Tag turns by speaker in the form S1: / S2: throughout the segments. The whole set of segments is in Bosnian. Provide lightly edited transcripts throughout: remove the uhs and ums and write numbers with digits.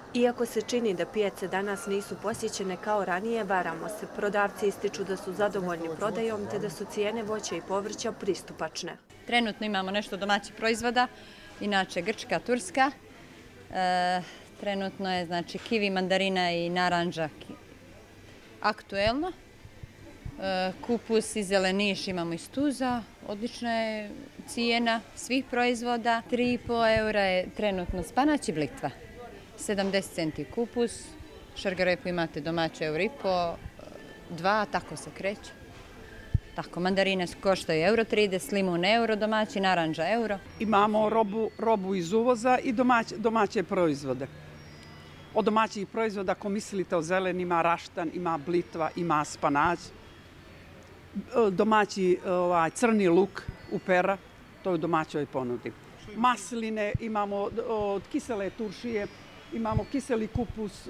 S1: Iako se čini da pijace danas nisu posjećene kao ranije, varamo se. Prodavci ističu da su zadovoljni prodajom te da su cijene voća i povrća pristupačne.
S2: Trenutno imamo nešto domaćih proizvoda, inače Grčka, Turska. Trenutno je znači kivi, mandarina i naranđa aktuelno. Kupus i zeleniš imamo iz Tuza. Odlična je cijena svih proizvoda. 3,5 eura je trenutno spanać i blitva. 70 centi kupus, šargarepu imate domaće €1,5, 2, tako se kreće. Tako, mandarine koštaju €1,30, limun euro domaći, naranđa euro.
S3: Imamo robu iz uvoza i domaće proizvode. Od domaćih proizvoda, ako mislite o zelenima, raštan, ima blitva, ima spanać. Domaći crni luk upera, to je u domaćoj ponudi. Masline imamo od kisele turšije, imamo kiseli kupus,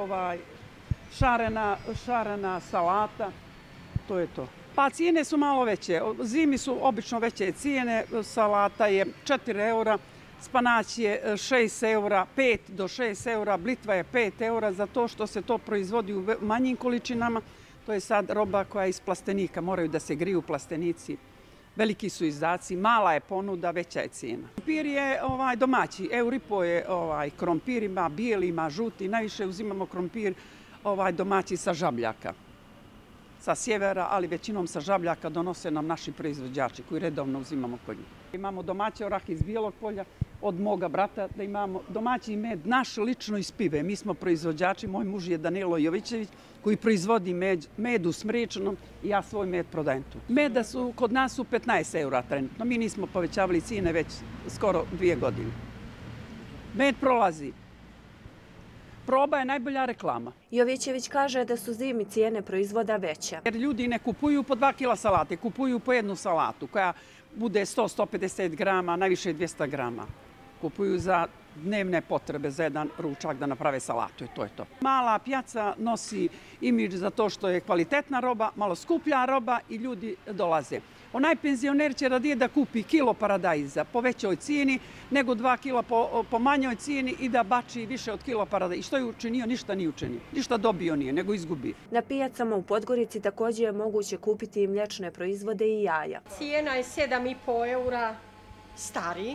S3: šarena salata, to je to. Pa cijene su malo veće, zimi su obično veće cijene, salata je 4 eura, spanać je 6 eura, 5 do 6 eura, blitva je 5 eura, zato što se to proizvodi u manjim količinama. To je sad roba koja je iz plastenika, moraju da se griju plastenici. Veliki su izdaci, mala je ponuda, veća je cijena. Krompir je domaći, €1,5 je krompir, ima bijeli, ima žuti. Najviše uzimamo krompir domaći sa žabljaka. Sa sjevera, ali većinom sa žabljaka donose nam naši proizvođači koji redovno uzimamo kod njih. Imamo domaći orah iz Bijelog polja, od moga brata, da imamo domaći med, naš lično iz Pive. Mi smo proizvođači, moj muž je Danilo Jovićević, koji proizvodi med u Smrečnom i ja svoj med prodajem tu. Meda kod nas su 15 eura trenutno, mi nismo povećavali cijene već skoro 2 godine. Med prolazi. Proba je najbolja reklama.
S1: Jovićević kaže da su zimi cijene proizvoda veće.
S3: Jer ljudi ne kupuju po 2 kila salate, kupuju po jednu salatu koja bude 100-150 grama, najviše 200 grama. Kupuju za dnevne potrebe, za jedan ručak da naprave salatu i to je to. Mala pijaca nosi imidž za to što je kvalitetna roba, malo skuplja roba i ljudi dolaze. Onaj penzioner će radije da kupi kilo paradajza po većoj cijeni nego 2 kila po manjoj cijeni i da bači više od kilo paradajza. I što je učinio? Ništa nije učinio. Ništa dobio nije, nego izgubi.
S1: Na pijacama u Podgorici također je moguće kupiti i mliječne proizvode i jaja.
S4: Cijena je 7,5 eura stari,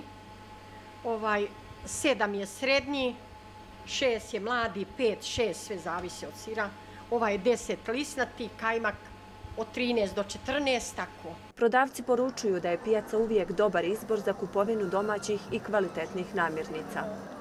S4: 7 je srednji, 6 je mladi, 5, 6, sve zavisi od sira. 10 lisnati, kajmak od 13 do 14, tako.
S1: Prodavci poručuju da je pijaca uvijek dobar izbor za kupovinu domaćih i kvalitetnih namirnica.